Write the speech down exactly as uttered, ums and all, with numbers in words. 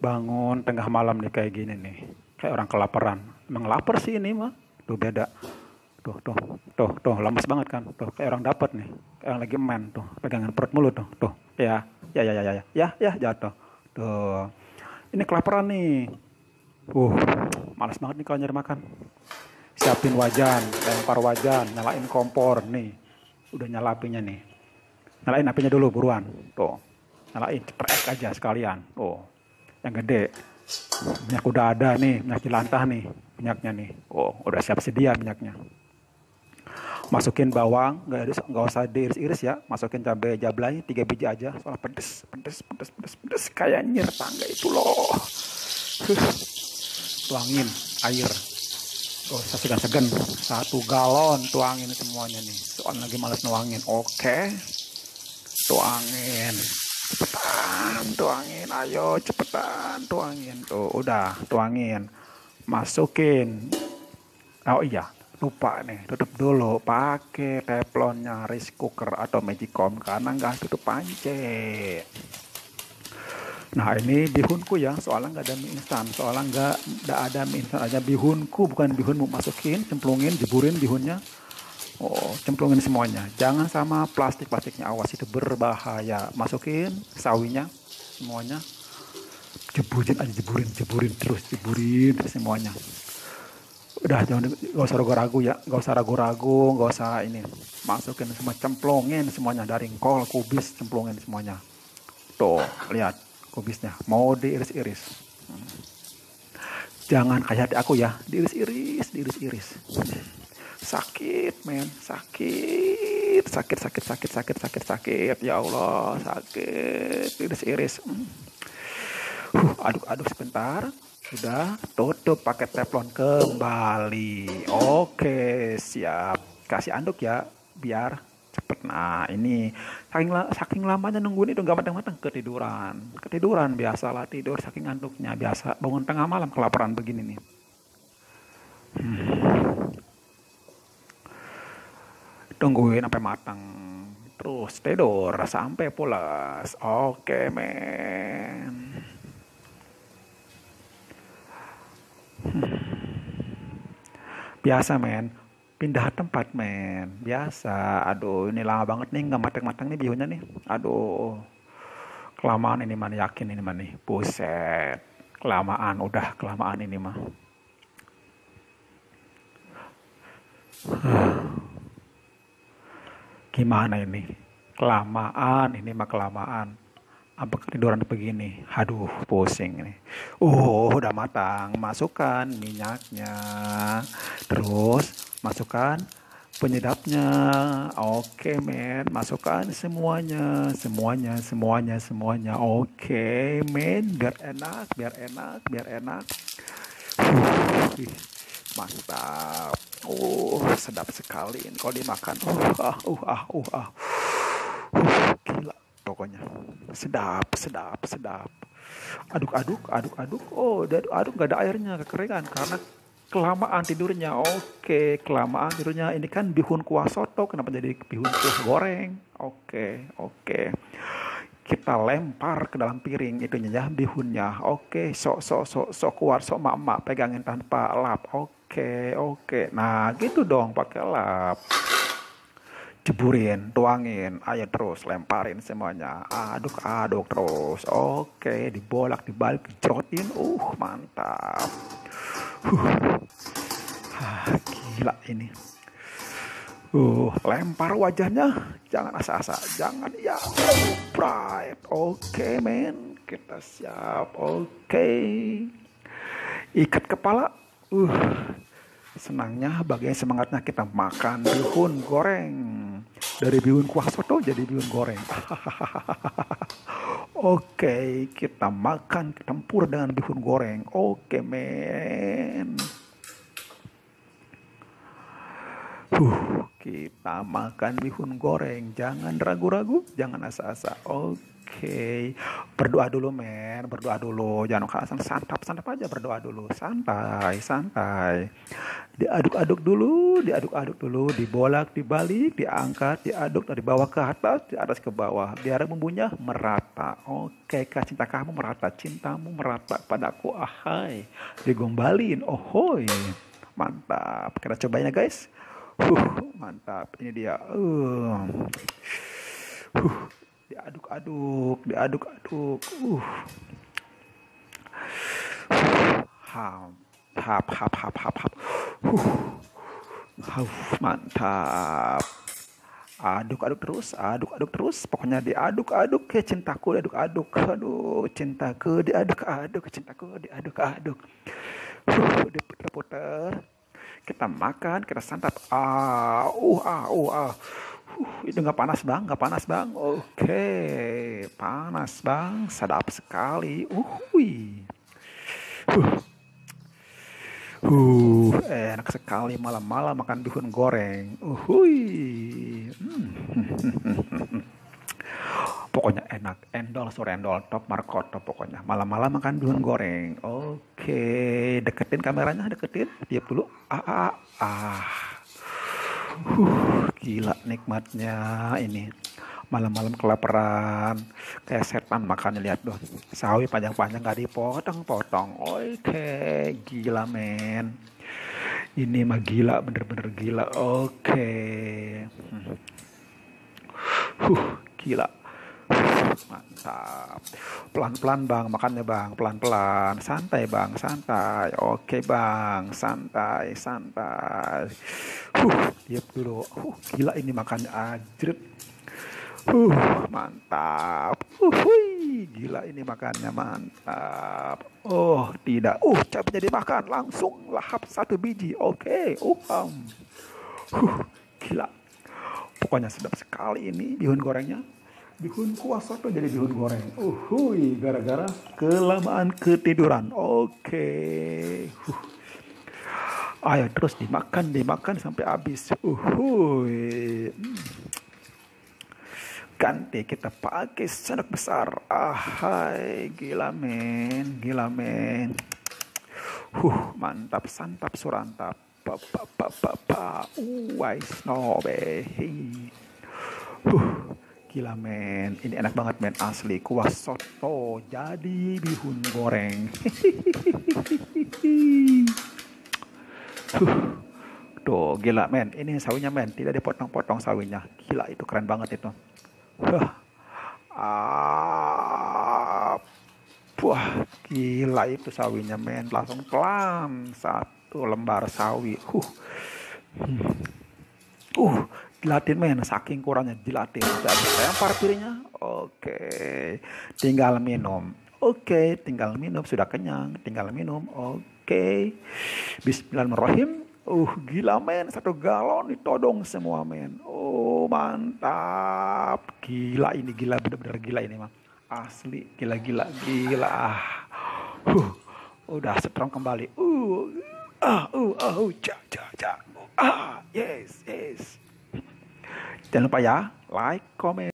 bangun tengah malam nih kayak gini nih. Kayak orang kelaparan. Emang lapar sih ini mah. Tuh beda. Tuh, tuh, tuh, tuh, lemes banget kan. Tuh, kayak orang dapat nih. Kayak orang lagi main tuh. Pegangan perut mulu tuh. Tuh, ya, ya, ya, ya, ya, ya, ya, ya, jatuh. Tuh, ini kelaparan nih. Uh, malas banget nih kalau nyari makan. Siapin wajan, lempar wajan, nyalain kompor nih. Udah nyala apinya nih. Nyalain apinya dulu buruan. Tuh, nyalain ceprek aja sekalian. Tuh, yang gede. Minyak udah ada nih, minyak jelantah nih, minyaknya nih. Oh, udah siap sedia minyaknya. Masukin bawang, nggak nggak usah diiris-iris ya. Masukin cabai jablay tiga biji aja. Soalnya pedes, pedes, pedes, pedes, pedes. Kayak nyir tangga itu loh. Tuangin air. Gak usah segan-segan. Satu galon tuangin semuanya nih. Soalnya lagi males nuangin. Oke. Tuangin. Cepetan tuangin. Ayo cepetan tuangin. Tuh udah tuangin. Masukin. Oh iya. Lupa nih, tutup dulu pakai teflonnya rice cooker atau magicom karena nggak tutup panci. Nah ini bihunku ya, soalnya nggak ada mie instan, soalnya nggak nggak ada mie instan aja bihunku, bukan bihunmu, masukin, cemplungin, jeburin bihunnya. Oh, cemplungin semuanya. Jangan sama plastik-plastiknya, awas itu berbahaya. Masukin sawinya semuanya. Jeburin aja, jeburin, jeburin terus, jeburin terus semuanya. Udah jangan gak usah ragu-ragu ya, gak usah ragu-ragu, gak usah ini. Masukin semua, cemplungin semuanya dari kol, kubis, cemplungin semuanya. Tuh, lihat kubisnya, mau diiris-iris. Hmm. Jangan kayak hati aku ya, diiris-iris, diiris-iris. Sakit, men, sakit, sakit, sakit, sakit, sakit, sakit, sakit. Ya Allah, sakit, diiris-iris. Hmm. Huh, aduk-aduk sebentar. Sudah, tutup pakai teflon kembali. Oke, siap. Kasih anduk ya, biar cepet. Nah, ini saking, saking lamanya nungguin itu gak matang-matang, ketiduran. Ketiduran, biasalah tidur saking anduknya. Biasa, bangun tengah malam kelaparan begini nih. Hmm. Tungguin sampai matang. Terus tidur sampai pulas. Oke, men. Biasa men, pindah tempat men, biasa. Aduh ini lama banget nih nggak matang-matang nih bihunnya nih. Aduh kelamaan ini mah, yakin ini mah nih. Buset, kelamaan, udah kelamaan ini mah. Gimana ini? Kelamaan ini mah, kelamaan. Apa ketiduran begini? Aduh, pusing nih. Uh, udah matang. Masukkan minyaknya. Terus masukkan penyedapnya. Oke, men. Masukkan semuanya, semuanya, semuanya, semuanya. Oke, men. Biar enak, biar enak, biar enak. Uh, mantap. Uh, sedap sekali ini kalau dimakan. Uh, ah, uh, ah, uh, ah. Uh, gila. Pokoknya sedap, sedap, sedap. Aduk-aduk, aduk-aduk. Oh, aduk-aduk nggak ada airnya, kekeringan karena kelamaan tidurnya. Oke, kelamaan tidurnya. Ini kan bihun kuah soto, kenapa jadi bihun kuah goreng? Oke, oke. Kita lempar ke dalam piring itunya ya, bihunnya. Oke, sok, sok, sok, sok keluar, sok mak-mak pegangin tanpa lap. Oke, oke. Nah, gitu dong pakai lap. Jeburin, tuangin, ayo terus lemparin semuanya, aduk-aduk terus. Oke, dibolak, dibalik, dicerotin, uh mantap. Huh. Ah, gila ini. Uh, lempar wajahnya, jangan asa-asa, jangan ya. Pride, oke men, kita siap, oke. Ikat kepala, uh. Senangnya, bagian semangatnya kita makan bihun goreng. Dari bihun kuah soto jadi bihun goreng. Oke, kita makan tempur dengan bihun goreng. Oke, men. Huh, kita makan bihun goreng. Jangan ragu-ragu, jangan asa-asa. Oke. Oke, berdoa dulu men, berdoa dulu. Jangan langsung santap, santap aja berdoa dulu. Santai, santai. Diaduk-aduk dulu, diaduk-aduk dulu, dibolak, dibalik, diangkat, diaduk dari bawah ke atas, di atas ke bawah. Biar bumbunya merata. Oke, kah cinta kamu merata, cintamu merata padaku. Ahai, digombalin. Ohoi, mantap. Kita cobain ya guys. Huh, mantap. Ini dia. Uh. Huh, diaduk-aduk, diaduk-aduk. Uh. Ham, hap, hap, hap, hap, hap. Huh. Huh, mantap. Aduk-aduk terus, aduk-aduk terus. Pokoknya diaduk-aduk ke cintaku, diaduk-aduk. Aduh, cintaku diaduk-aduk, cintaku diaduk-aduk. Huh, diputer-puter. Kita makan, kita santap. Ah, uh, ah, uh, ah. Uh, itu nggak panas bang, nggak panas bang. Oke, panas bang, sedap sekali. Uhui. Huh. Uh, enak sekali malam-malam makan bihun goreng. Uhui. Hmm. Pokoknya enak, endol surendol, top markoto pokoknya. Malam-malam makan bihun goreng. Oke, deketin kameranya, deketin. Tiap dulu. Ah, ah, ah. Huh, gila nikmatnya ini. Malam-malam kelaparan, kayak setan makannya, lihat dong. Sawi panjang-panjang gak dipotong-potong. Oke, gila men. Ini mah gila, bener-bener gila. Oke. Hmm. Huh, gila. Mantap. Pelan-pelan bang, makannya bang, pelan-pelan. Santai bang, santai. Oke bang, santai, santai. Huh, diam dulu. Huh, gila ini makannya ajret. Huh, mantap. Uhui, gila ini makannya mantap. Oh, tidak. Uh, cabenya dimakan langsung lahap satu biji. Oke, uh, um. Huh, gila. Pokoknya sedap sekali ini bihun gorengnya. Bihun kuah soto jadi bihun goreng. Uhui, gara-gara kelamaan ketiduran. Oke. Huh. Ayo terus dimakan, dimakan sampai habis. Uhui. Hmm. Ganti kita pakai sendok besar. Ahai, gila men, gila men. Huh, mantap, santap surantap. Pa pa pa pa pa. Uwai snobe. Huh, gila men. Ini enak banget men, asli. Kuah soto jadi bihun goreng. Huh. Tuh, gila men. Ini sawinya men, tidak dipotong-potong sawinya. Gila, itu keren banget itu. Huh. Ah, wah, gila itu sawinya men, langsung pelan satu lembar sawi. Huh, uh, dilatin men, saking kurangnya dilatin. Jadi lempar piringnya. Oke, tinggal minum. Oke, tinggal minum, sudah kenyang, tinggal minum. Oke, Bismillahirrahmanirrahim. Uh, gila men, satu galon ditodong semua men. Oh, mantap. Gila ini, gila, bener-bener gila ini mah. Asli, gila, gila, gila. Huh, udah strong kembali. Uh, ah, uh, ah, uh, ja, ja, ja. Uh, ah, yes, yes. Jangan lupa ya, like, comment.